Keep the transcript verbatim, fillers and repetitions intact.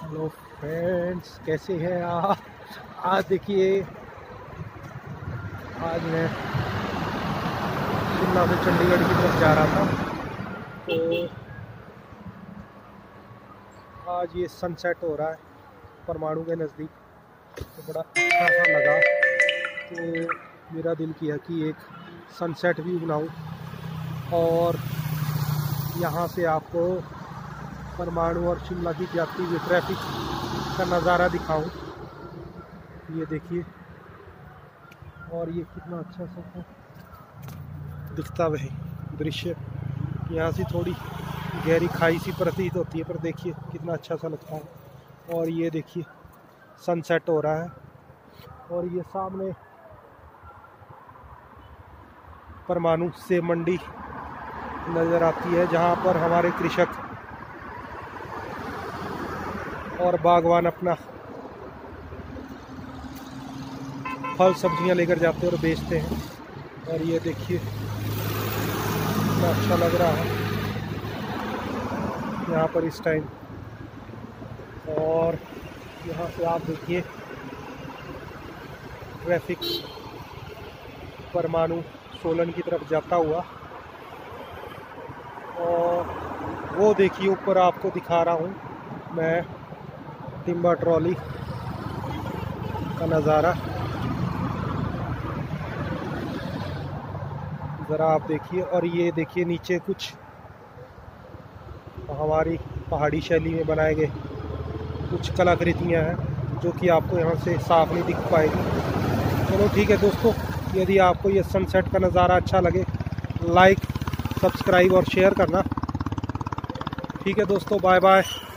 Hello friends, कैसे हैं आप। आज देखिए, आज मैं शिमला से चंडीगढ़ की तरफ जा रहा था, तो आज ये सनसेट हो रहा है परमाणु के नज़दीक, तो बड़ा अच्छा सा लगा। तो मेरा दिल किया कि एक सनसेट भी बनाऊं और यहाँ से आपको परमाणु और शिमला की जाती हुई ट्रैफिक का नज़ारा दिखाऊं। ये देखिए, और ये कितना अच्छा सा दिखता है दृश्य। यहाँ से थोड़ी गहरी खाई सी प्रतीत होती है, पर देखिए कितना अच्छा सा लगता है। और ये देखिए सनसेट हो रहा है, और ये सामने परमाणु सेब मंडी नज़र आती है, जहाँ पर हमारे कृषक और बागवान अपना फल सब्जियां लेकर जाते हैं और बेचते हैं। और ये देखिए कितना अच्छा लग रहा है यहाँ पर इस टाइम। और यहाँ से आप देखिए ट्रैफिक परमाणु सोलन की तरफ जाता हुआ, और वो देखिए ऊपर आपको दिखा रहा हूँ मैं टिम्बर ट्रॉली का नज़ारा। ज़रा आप देखिए, और ये देखिए नीचे कुछ हमारी पहाड़ी शैली में बनाए गए कुछ कलाकृतियाँ हैं, जो कि आपको यहाँ से साफ नहीं दिख पाएगी। चलो ठीक है दोस्तों, यदि आपको ये सनसेट का नज़ारा अच्छा लगे, लाइक, सब्सक्राइब और शेयर करना। ठीक है दोस्तों, बाय बाय।